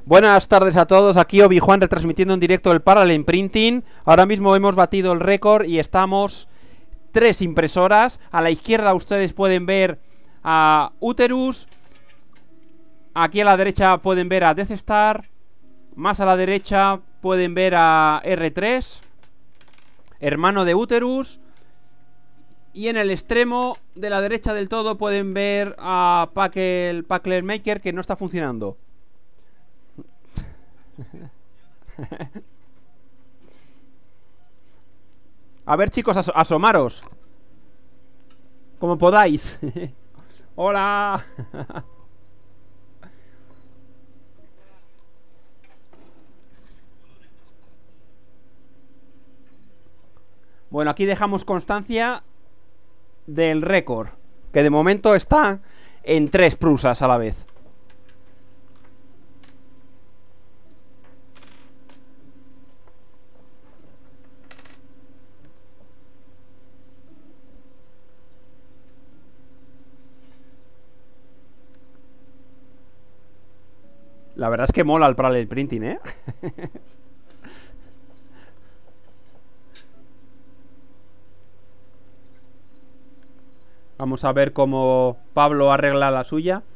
Buenas tardes a todos, aquí Obi-Juan retransmitiendo en directo el Parallel Printing. Ahora mismo hemos batido el récord y estamos 3 impresoras. A la izquierda ustedes pueden ver a Uterus. Aquí a la derecha pueden ver a Death Star. Más a la derecha pueden ver a R3, hermano de Uterus. Y en el extremo de la derecha del todo pueden ver a Packler Maker, que no está funcionando. A ver, chicos, asomaros como podáis. Hola. Bueno, aquí dejamos constancia del récord, que de momento está en 3 prusas a la vez. La verdad es que mola el Parallel Printing, ¿eh? Vamos a ver cómo Pablo arregla la suya.